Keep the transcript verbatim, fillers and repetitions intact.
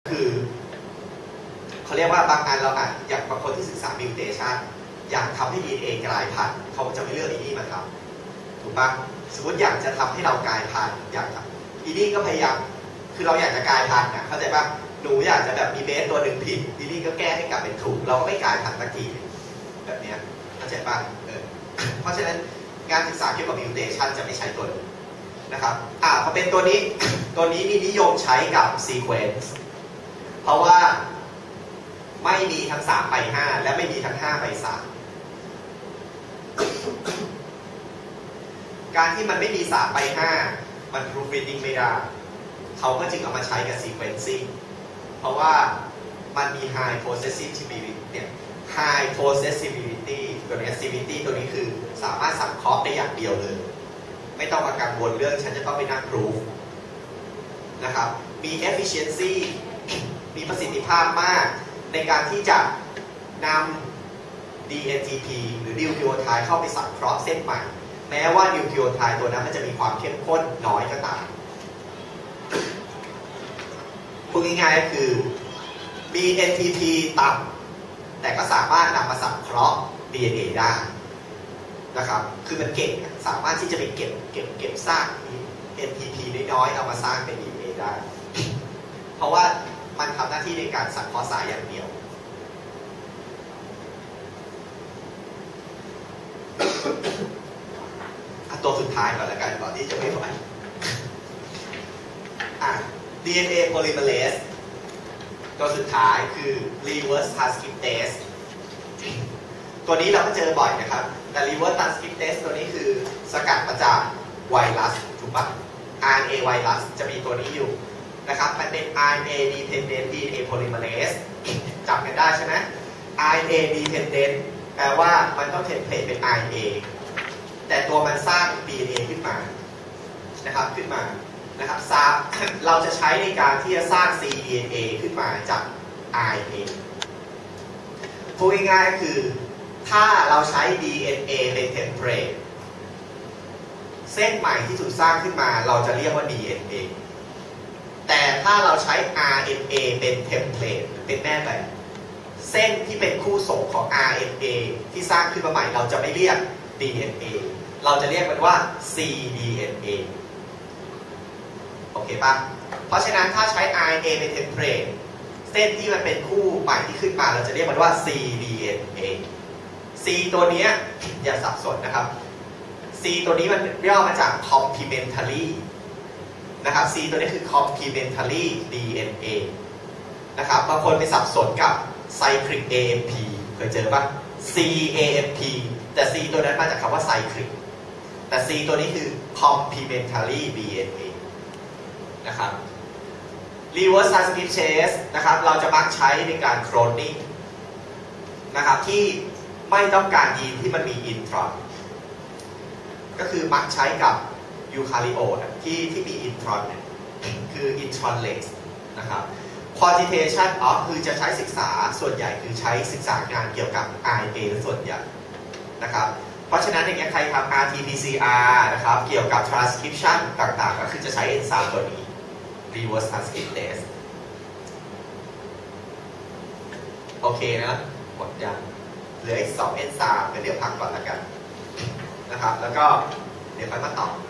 คือเขาเรียกว่าบางอันเราอาจอย่างบางคนที่ศึกษา mutation อยากทำให้ ดี เอ็น เอ กลายพันธุ์เขาจะไม่เลือกอีนี่มาทำถูกปะสมมติอยากจะทำให้เรากลายพันธุ์อยากทำอีนี่ก็พยายามคือเราอยากจะกลายพันธุ์นะเข้าใจปะหนูอยากจะแบบมีเบสตัวหนึ่งผิดอีนี่ก็แก้ให้กลับเป็นถูกเราก็ไม่กลายพันธุ์สักทีแบบนี้เข้าใจปะเออเพราะฉะนั้นงานศึกษาเกี่ยวกับ mutation จะไม่ใช้ตัวนี้นะครับอ่าพอเป็นตัวนี้ตัวนี้นี่นิยมใช้กับ sequence เพราะว่าไม่มีทั้งสามไปห้าและไม่มีทั้งห้าไปสามการที่มันไม่มีสามไปห้ามัน proofreading ไม่ได้เขาก็จึงเอามาใช้กับ sequencing เพราะว่ามันมี high processability เนี่ย high processability ตัวนี้ activity ตัวนี้คือสามารถสังเคราะห์ได้อย่างเดียวเลยไม่ต้องมากังวลเรื่องฉันจะต้องไปนั่ง proof นะครับมี efficiency มีประสิทธิภาพมากในการที่จะนำ ดี เอ็น ที พี หรือนิวคลีโอไทด์เข้าไปสังเคราะห์เส้นใหม่แม้ว่านิวคลีโอไทด์ตัวนั้นมันจะมีความเข้มข้นน้อยก็ตามพูดง่ายๆก็คือมี เอ็น ที พี ต่ำแต่ก็สามารถนำมาสังเคราะห์ ดี เอ็น เอ ได้นะครับคือมันเก่งสามารถที่จะไปเก็บเก็บเก็บสร้าง เอ็น ที พี น้อยๆเอามาสร้างเป็น ดี เอ็น เอ ได้เพราะว่ามันทำหน้าที่ในการสังเคราะห์สายอย่างเดียวตัวสุดท้ายก่อนแล้วกันก่อนที่จะไม่ไหวอ่ะ ดี เอ็น เอ polymerase ตัวสุดท้ายคือ reverse transcriptase ตัวนี้เราก็เจอบ่อยนะครับแต่ reverse transcriptase ตัวนี้คือสกัดมาจากไวรัสถูกปะ อาร์ เอ็น เอ ไวรัสจะมีตัวนี้อยู่นะครับมันเป็น อาร์ เอ็น เอ dependent ดี เอ็น เอ polymerase จำกันได้ใช่ไหม อาร์ เอ็น เอ dependent แปลว่ามันต้องเทมเพลตเป็น อาร์ เอ็น เอ แต่ตัวมันสร้าง ดี เอ็น เอ ขึ้นมานะครับขึ้นมานะครับซาเราจะใช้ในการที่จะสร้าง ซี ดี เอ็น เอ ขึ้นมาจาก อาร์ เอ็น เอ พูดง่ายๆคือถ้าเราใช้ ดี เอ็น เอ เป็นเทมเพลตเส้นใหม่ที่ถูกสร้างขึ้นมาเราจะเรียกว่า ดี เอ็น เอ แต่ถ้าเราใช้ อาร์ เอ็น เอ เป็นเทมเพลตเป็นแม่แบบเส้นที่เป็นคู่ส่งของ อาร์ เอ็น เอ ที่สร้างขึ้นมาใหม่เราจะไม่เรียก ดี เอ็น เอ เราจะเรียกมันว่า ซี ดี เอ็น เอ โอเคปะเพราะฉะนั้นถ้าใช้ อาร์ เอ็น เอ เป็นเทมเพลตเส้นที่มันเป็นคู่ใหม่ที่ขึ้นมาเราจะเรียกมันว่า ซี ดี เอ็น เอ C ตัวนี้อย่าสับสนนะครับ C ตัวนี้มันย่อมาจาก complementary นะครับ C ตัวนี้คือ complementary ดี เอ็น เอ นะครับบางคนไปสับสนกับ cyclic เอ เอ็ม พี เคยเจอปะ ซี เอ เอ็ม พี แต่ C ตัวนั้นมาจากคำว่า cyclic แต่ C ตัวนี้คือ complementary ดี เอ็น เอ นะครับ reverse transcriptase นะครับเราจะมักใช้ในการ cloning นะครับที่ไม่ต้องการยีนที่มันมีอินทรอนก็คือมักใช้กับยูคาริโอตที่ที่มีอินทรอนเนี่ยคืออินทรอนเลสนะครับ quantitation of คือจะใช้ศึกษาส่วนใหญ่คือใช้ศึกษางานเกี่ยวกับ อาร์ เอ็น เอ ส่วนใหญ่นะครับเพราะฉะนั้นอย่างเงี้ยใครทำ อาร์ ที พี ซี อาร์ นะครับเกี่ยวกับ transcription ต่างๆก็คือจะใช้เอนไซม์ตัวนี้ reverse transcriptase โอเคนะหมดยังเหลืออีกสองเอนไซม์เดี๋ยวพักก่อนแล้วกันนะครับแล้วก็เดี๋ยวค่อยมาต่อ